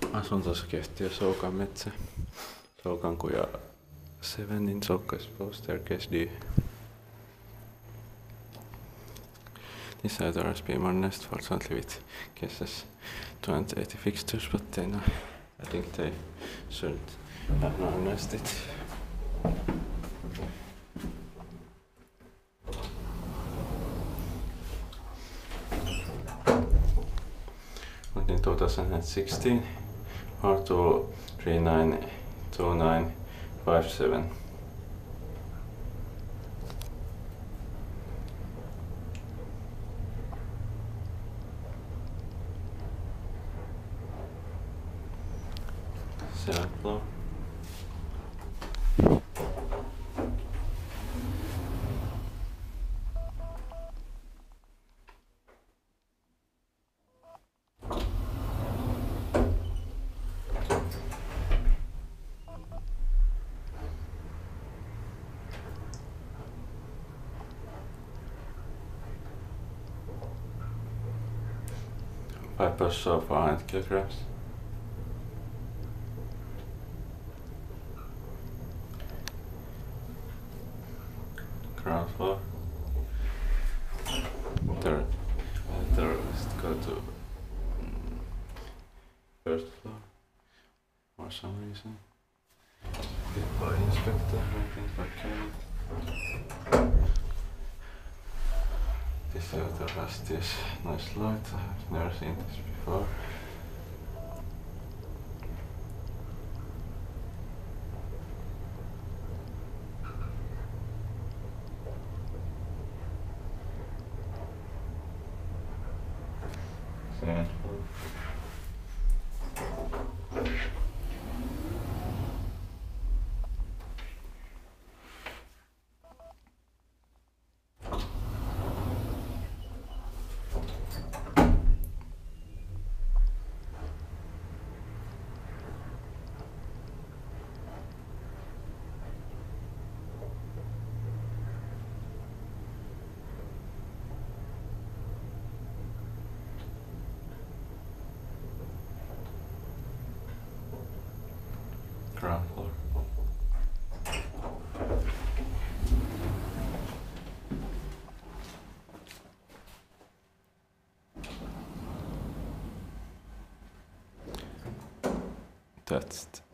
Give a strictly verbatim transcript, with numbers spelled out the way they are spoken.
Asun tuossa keittiö Soukan metsä. Soukan kuja Sevenin Soukka staircase D. This is the recipe more nest fortunately with guesses twenty eighty fixtures, but they know, I think they shouldn't have now nested. But in twenty sixteen, R two three nine two nine five seven. Seventh floor. Five per sofa, one hundred kilograms. Ground floor. Third. Third, let's go to mm, first floor for some reason. By inspector, anything like this is the rustiest nice light. I've never seen this before. Second floor. Ground floor. That's